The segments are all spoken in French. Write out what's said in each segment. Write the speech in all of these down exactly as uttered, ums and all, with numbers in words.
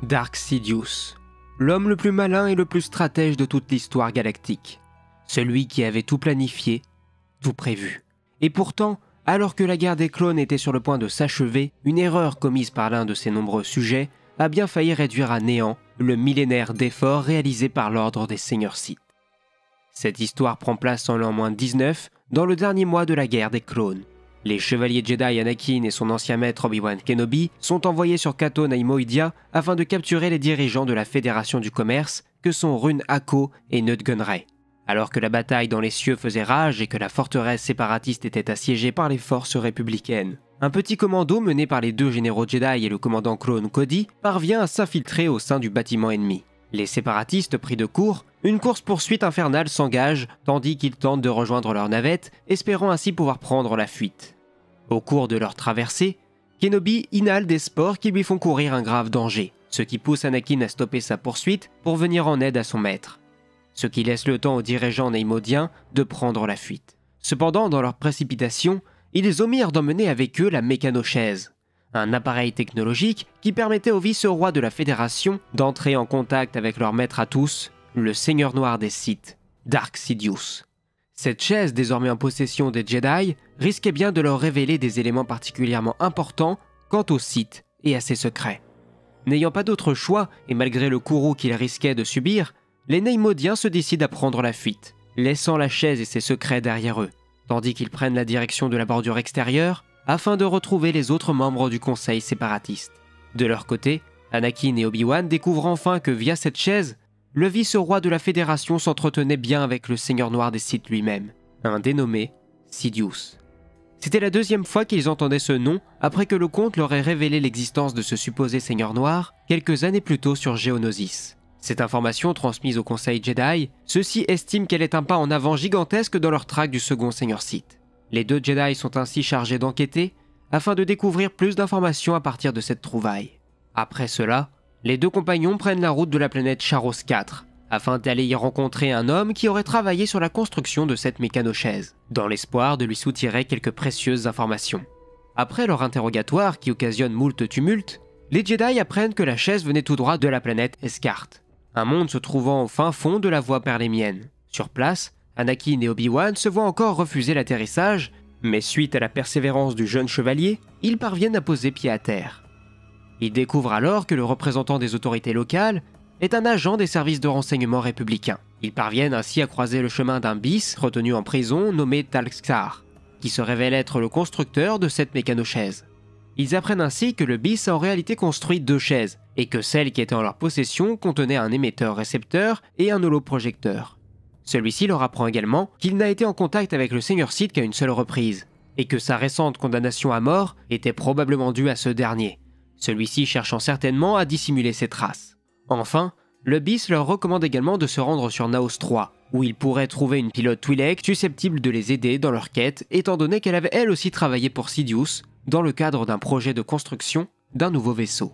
Dark Sidious, l'homme le plus malin et le plus stratège de toute l'histoire galactique. Celui qui avait tout planifié, tout prévu. Et pourtant, alors que la guerre des clones était sur le point de s'achever, une erreur commise par l'un de ses nombreux sujets a bien failli réduire à néant le millénaire d'efforts réalisés par l'ordre des Seigneurs Sith. Cette histoire prend place en l'an moins dix-neuf, dans le dernier mois de la guerre des clones. Les chevaliers Jedi Anakin et son ancien maître Obi-Wan Kenobi sont envoyés sur Cato Neimoidia afin de capturer les dirigeants de la Fédération du Commerce que sont Rune Akko et Nute Gunray. Alors que la bataille dans les cieux faisait rage et que la forteresse séparatiste était assiégée par les forces républicaines, un petit commando mené par les deux généraux Jedi et le commandant clone Cody parvient à s'infiltrer au sein du bâtiment ennemi. Les séparatistes pris de court, une course-poursuite infernale s'engage tandis qu'ils tentent de rejoindre leur navette, espérant ainsi pouvoir prendre la fuite. Au cours de leur traversée, Kenobi inhale des spores qui lui font courir un grave danger, ce qui pousse Anakin à stopper sa poursuite pour venir en aide à son maître. Ce qui laisse le temps aux dirigeants neimoidiens de prendre la fuite. Cependant, dans leur précipitation, ils omirent d'emmener avec eux la mécanochaise, un appareil technologique qui permettait aux vice-rois de la Fédération d'entrer en contact avec leur maître à tous, le Seigneur Noir des Sith, Dark Sidious. Cette chaise, désormais en possession des Jedi, risquait bien de leur révéler des éléments particulièrement importants quant aux Sith et à ses secrets. N'ayant pas d'autre choix, et malgré le courroux qu'ils risquaient de subir, les Neimoidiens se décident à prendre la fuite, laissant la chaise et ses secrets derrière eux, tandis qu'ils prennent la direction de la bordure extérieure afin de retrouver les autres membres du conseil séparatiste. De leur côté, Anakin et Obi-Wan découvrent enfin que via cette chaise, le vice-roi de la Fédération s'entretenait bien avec le Seigneur Noir des Sith lui-même, un dénommé Sidious. C'était la deuxième fois qu'ils entendaient ce nom après que le comte leur ait révélé l'existence de ce supposé Seigneur Noir quelques années plus tôt sur Geonosis. Cette information transmise au Conseil Jedi, ceux-ci estiment qu'elle est un pas en avant gigantesque dans leur traque du second Seigneur Sith. Les deux Jedi sont ainsi chargés d'enquêter afin de découvrir plus d'informations à partir de cette trouvaille. Après cela, les deux compagnons prennent la route de la planète Charos quatre, afin d'aller y rencontrer un homme qui aurait travaillé sur la construction de cette mécanochaise, dans l'espoir de lui soutirer quelques précieuses informations. Après leur interrogatoire qui occasionne moult tumultes, les Jedi apprennent que la chaise venait tout droit de la planète Escart, un monde se trouvant au fin fond de la voie perlémienne. Sur place, Anakin et Obi-Wan se voient encore refuser l'atterrissage, mais suite à la persévérance du jeune chevalier, ils parviennent à poser pied à terre. Ils découvrent alors que le représentant des autorités locales est un agent des services de renseignement républicains. Ils parviennent ainsi à croiser le chemin d'un bis retenu en prison nommé Talxar, qui se révèle être le constructeur de cette mécanochaise. Ils apprennent ainsi que le bis a en réalité construit deux chaises, et que celle qui était en leur possession contenait un émetteur-récepteur et un holoprojecteur. Celui-ci leur apprend également qu'il n'a été en contact avec le Seigneur Sith qu'à une seule reprise, et que sa récente condamnation à mort était probablement due à ce dernier, celui-ci cherchant certainement à dissimuler ses traces. Enfin, le bis leur recommande également de se rendre sur Naos trois, où ils pourraient trouver une pilote Twi'lek susceptible de les aider dans leur quête, étant donné qu'elle avait elle aussi travaillé pour Sidious dans le cadre d'un projet de construction d'un nouveau vaisseau.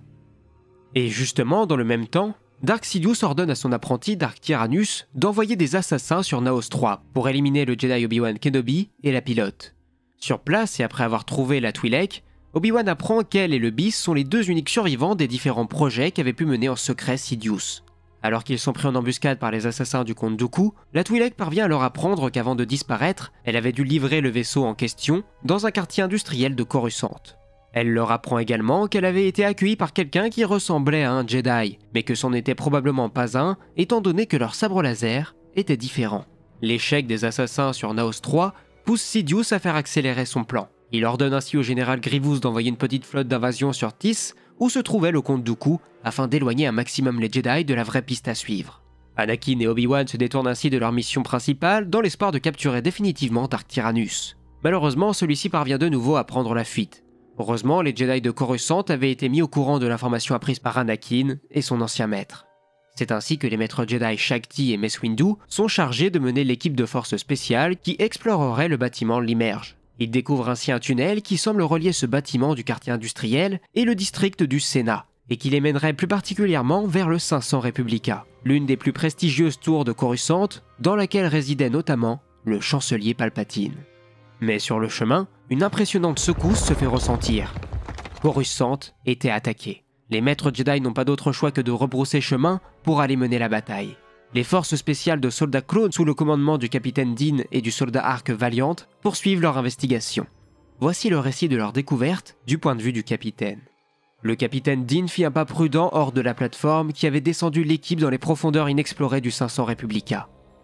Et justement, dans le même temps, Dark Sidious ordonne à son apprenti Dark Tyrannus d'envoyer des assassins sur Naos trois pour éliminer le Jedi Obi-Wan Kenobi et la pilote. Sur place et après avoir trouvé la Twi'lek, Obi-Wan apprend qu'elle et le bis sont les deux uniques survivants des différents projets qu'avait pu mener en secret Sidious. Alors qu'ils sont pris en embuscade par les assassins du comte Dooku, la Twi'lek parvient à leur apprendre qu'avant de disparaître, elle avait dû livrer le vaisseau en question dans un quartier industriel de Coruscant. Elle leur apprend également qu'elle avait été accueillie par quelqu'un qui ressemblait à un Jedi, mais que c'en était probablement pas un, étant donné que leur sabre laser était différent. L'échec des assassins sur Naos trois pousse Sidious à faire accélérer son plan. Il ordonne ainsi au général Grievous d'envoyer une petite flotte d'invasion sur Tis, où se trouvait le comte Dooku, afin d'éloigner un maximum les Jedi de la vraie piste à suivre. Anakin et Obi-Wan se détournent ainsi de leur mission principale dans l'espoir de capturer définitivement Dark Tyrannus. Malheureusement, celui-ci parvient de nouveau à prendre la fuite. Heureusement, les Jedi de Coruscant avaient été mis au courant de l'information apprise par Anakin et son ancien maître. C'est ainsi que les maîtres Jedi Shakti et Mace Windu sont chargés de mener l'équipe de forces spéciales qui explorerait le bâtiment L'Immerge. Ils découvrent ainsi un tunnel qui semble relier ce bâtiment du quartier industriel et le district du Sénat, et qui les mènerait plus particulièrement vers le cinq cents Republica, l'une des plus prestigieuses tours de Coruscant, dans laquelle résidait notamment le chancelier Palpatine. Mais sur le chemin, une impressionnante secousse se fait ressentir. Coruscant était attaqué. Les maîtres Jedi n'ont pas d'autre choix que de rebrousser chemin pour aller mener la bataille. Les forces spéciales de soldats clones sous le commandement du capitaine Din et du soldat Arc Valiant poursuivent leur investigation. Voici le récit de leur découverte du point de vue du capitaine. Le capitaine Din fit un pas prudent hors de la plateforme qui avait descendu l'équipe dans les profondeurs inexplorées du cinq cents Republica.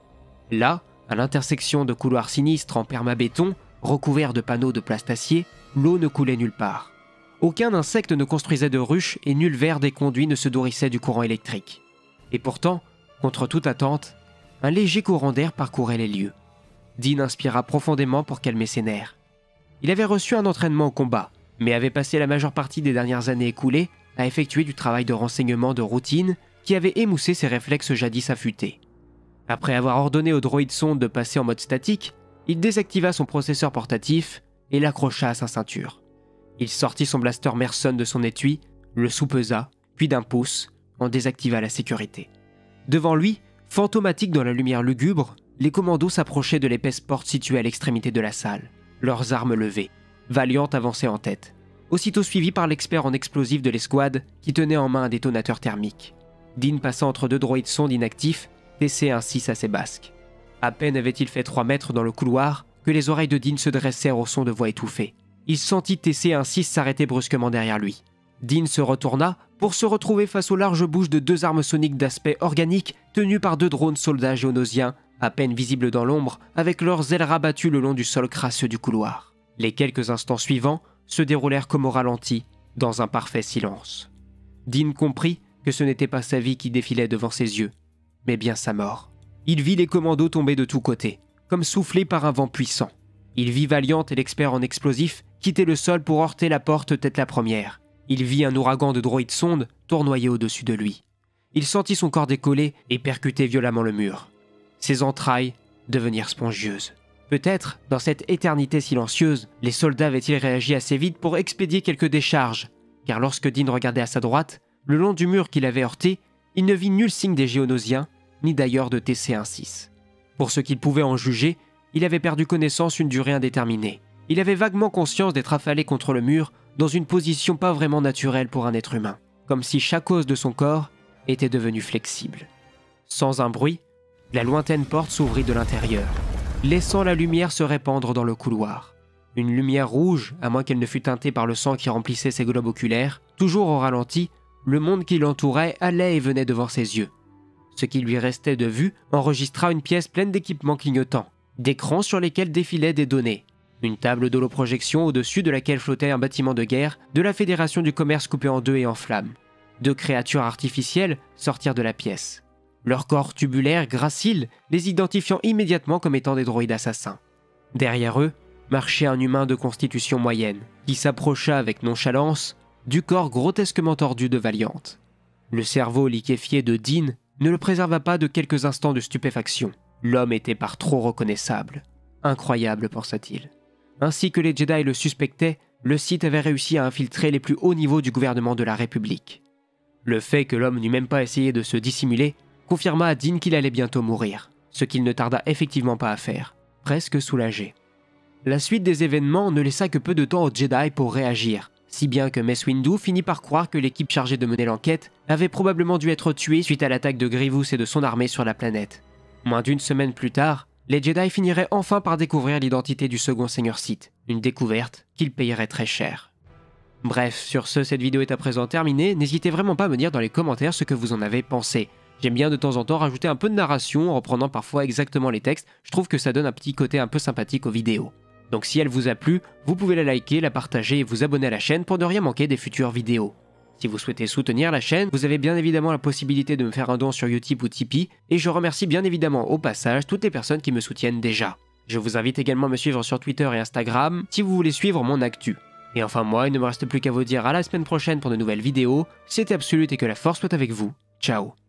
Là, à l'intersection de couloirs sinistres en permabéton, recouverts de panneaux de plastacier, l'eau ne coulait nulle part. Aucun insecte ne construisait de ruches et nul verre des conduits ne se nourrissait du courant électrique. Et pourtant, contre toute attente, un léger courant d'air parcourait les lieux. Din inspira profondément pour calmer ses nerfs. Il avait reçu un entraînement au combat, mais avait passé la majeure partie des dernières années écoulées à effectuer du travail de renseignement de routine qui avait émoussé ses réflexes jadis affûtés. Après avoir ordonné au droïde sonde de passer en mode statique, il désactiva son processeur portatif et l'accrocha à sa ceinture. Il sortit son blaster Merson de son étui, le soupesa, puis d'un pouce, en désactiva la sécurité. Devant lui, fantomatiques dans la lumière lugubre, les commandos s'approchaient de l'épaisse porte située à l'extrémité de la salle, leurs armes levées. Valiant avançait en tête, aussitôt suivi par l'expert en explosifs de l'escouade qui tenait en main un détonateur thermique. Din passa entre deux droïdes sondes inactifs, T C un six à ses basques. À peine avait-il fait trois mètres dans le couloir que les oreilles de Din se dressèrent au son de voix étouffées. Il sentit T C un six s'arrêter brusquement derrière lui. Din se retourna pour se retrouver face aux larges bouches de deux armes soniques d'aspect organique tenues par deux drones soldats géonosiens, à peine visibles dans l'ombre, avec leurs ailes rabattues le long du sol crasseux du couloir. Les quelques instants suivants se déroulèrent comme au ralenti, dans un parfait silence. Din comprit que ce n'était pas sa vie qui défilait devant ses yeux, mais bien sa mort. Il vit les commandos tomber de tous côtés, comme soufflés par un vent puissant. Il vit Valiant et l'expert en explosifs quitter le sol pour heurter la porte tête la première. Il vit un ouragan de droïdes sondes tournoyer au-dessus de lui. Il sentit son corps décoller et percuter violemment le mur. Ses entrailles devenir spongieuses. Peut-être, dans cette éternité silencieuse, les soldats avaient-ils réagi assez vite pour expédier quelques décharges, car lorsque Din regardait à sa droite, le long du mur qu'il avait heurté, il ne vit nul signe des géonosiens, ni d'ailleurs de T C un six. Pour ce qu'il pouvait en juger, il avait perdu connaissance une durée indéterminée. Il avait vaguement conscience d'être affalé contre le mur dans une position pas vraiment naturelle pour un être humain, comme si chaque os de son corps était devenu flexible. Sans un bruit, la lointaine porte s'ouvrit de l'intérieur, laissant la lumière se répandre dans le couloir. Une lumière rouge, à moins qu'elle ne fût teintée par le sang qui remplissait ses globes oculaires. Toujours au ralenti, le monde qui l'entourait allait et venait devant ses yeux. Ce qui lui restait de vue enregistra une pièce pleine d'équipements clignotants, d'écrans sur lesquels défilaient des données, une table d'holoprojection au-dessus de laquelle flottait un bâtiment de guerre de la Fédération du commerce coupé en deux et en flammes. Deux créatures artificielles sortirent de la pièce. Leur corps tubulaire, gracile, les identifiant immédiatement comme étant des droïdes assassins. Derrière eux, marchait un humain de constitution moyenne, qui s'approcha avec nonchalance du corps grotesquement tordu de Valiant. Le cerveau liquéfié de Din ne le préserva pas de quelques instants de stupéfaction. L'homme était par trop reconnaissable. Incroyable, pensa-t-il. Ainsi que les Jedi le suspectaient, le Sith avait réussi à infiltrer les plus hauts niveaux du gouvernement de la République. Le fait que l'homme n'eût même pas essayé de se dissimuler confirma à Din qu'il allait bientôt mourir, ce qu'il ne tarda effectivement pas à faire, presque soulagé. La suite des événements ne laissa que peu de temps aux Jedi pour réagir, si bien que Mace Windu finit par croire que l'équipe chargée de mener l'enquête avait probablement dû être tuée suite à l'attaque de Grievous et de son armée sur la planète. Moins d'une semaine plus tard, les Jedi finiraient enfin par découvrir l'identité du second Seigneur Sith, une découverte qu'ils payeraient très cher. Bref, sur ce, cette vidéo est à présent terminée, n'hésitez vraiment pas à me dire dans les commentaires ce que vous en avez pensé. J'aime bien de temps en temps rajouter un peu de narration en reprenant parfois exactement les textes, je trouve que ça donne un petit côté un peu sympathique aux vidéos. Donc si elle vous a plu, vous pouvez la liker, la partager et vous abonner à la chaîne pour ne rien manquer des futures vidéos. Si vous souhaitez soutenir la chaîne, vous avez bien évidemment la possibilité de me faire un don sur Utip ou Tipeee, et je remercie bien évidemment au passage toutes les personnes qui me soutiennent déjà. Je vous invite également à me suivre sur Twitter et Instagram si vous voulez suivre mon actu. Et enfin moi, il ne me reste plus qu'à vous dire à la semaine prochaine pour de nouvelles vidéos, c'était Absolute et que la force soit avec vous, ciao.